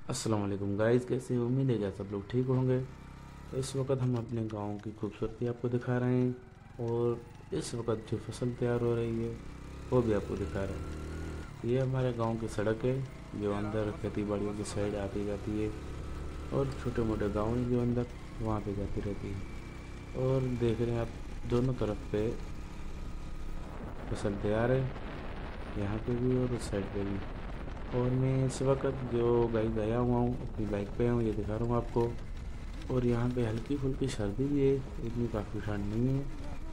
अस्सलाम वालेकुम गाइस, कैसे हो? उम्मीद है कि सब लोग ठीक होंगे। इस वक्त हम अपने गांव की खूबसूरती आपको दिखा रहे हैं और इस वक्त जो फसल तैयार हो रही है वो भी आपको दिखा रहे हैं। ये हमारे गांव की सड़क है जो अंदर खेती बाड़ियों की साइड आती जाती है और छोटे मोटे गाँव हैं जो अंदर वहाँ पे जाती रहती है। और देख रहे हैं आप दोनों तरफ पे फसल तैयार है, यहाँ पे भी और उस साइड पे भी। और मैं इस वक्त जो गाइस गया हुआ हूँ अपनी बाइक पे हूँ, ये दिखा रहा हूँ आपको। और यहाँ पे हल्की फुल्की सर्दी भी है, इतनी काफ़ी ठंड नहीं है।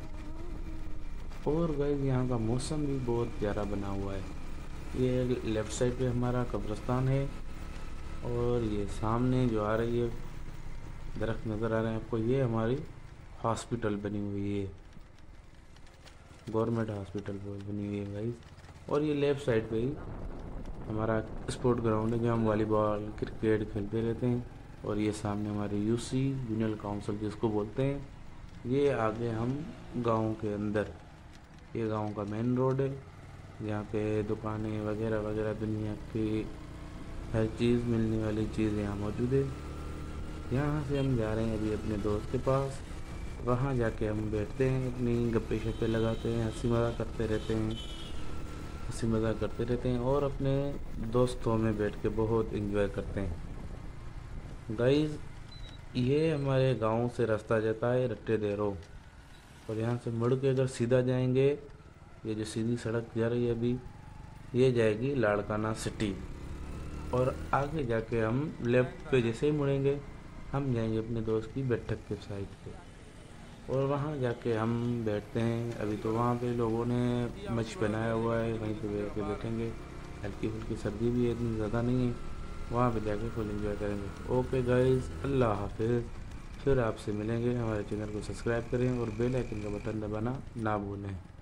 और गाइस यहाँ का मौसम भी बहुत प्यारा बना हुआ है। ये लेफ़्ट साइड पे हमारा कब्रिस्तान है और ये सामने जो आ रही है दरख्त नज़र आ रहे हैं आपको, ये हमारी हॉस्पिटल बनी हुई है, गवर्नमेंट हॉस्पिटल बनी हुई है गाइस। और ये लेफ़्ट साइड पे ही हमारा स्पोर्ट ग्राउंड है जहाँ हम वॉलीबॉल क्रिकेट खेलते रहते हैं। और ये सामने हमारी यूसी यूनियन काउंसिल जिसको बोलते हैं। ये आगे हम गांव के अंदर, ये गांव का मेन रोड है, यहाँ पे दुकानें वगैरह वगैरह दुनिया की हर चीज़ मिलने वाली चीज़ यहाँ मौजूद है। यहाँ से हम जा रहे हैं अभी अपने दोस्त के पास। वहाँ जाके हम बैठते हैं, अपनी गप्पे शप्पे लगाते हैं, हंसी मज़ाक करते रहते हैं, हंसी मज़ाक करते रहते हैं और अपने दोस्तों में बैठ के बहुत इंजॉय करते हैं गाइस। ये हमारे गांव से रास्ता जाता है रट्टे देरो, और यहाँ से मुड़ के अगर सीधा जाएंगे, ये जो सीधी सड़क जा रही है अभी, ये जाएगी लाड़काना सिटी। और आगे जाके हम लेफ्ट पे जैसे ही मुड़ेंगे हम जाएंगे अपने दोस्त की बैठक के साइड पे, और वहाँ जाके हम बैठते हैं। अभी तो वहाँ पे लोगों ने मंच बनाया हुआ है, वहीं पे बैठ के बैठेंगे। हल्की फुल्की सर्दी भी है, इतनी ज़्यादा नहीं है। वहाँ पे जाके फुल एंजॉय करेंगे। ओके गाइस, अल्लाह हाफिज़। फिर आपसे मिलेंगे। हमारे चैनल को सब्सक्राइब करें और बेल आइकन का बटन दबाना ना भूलें।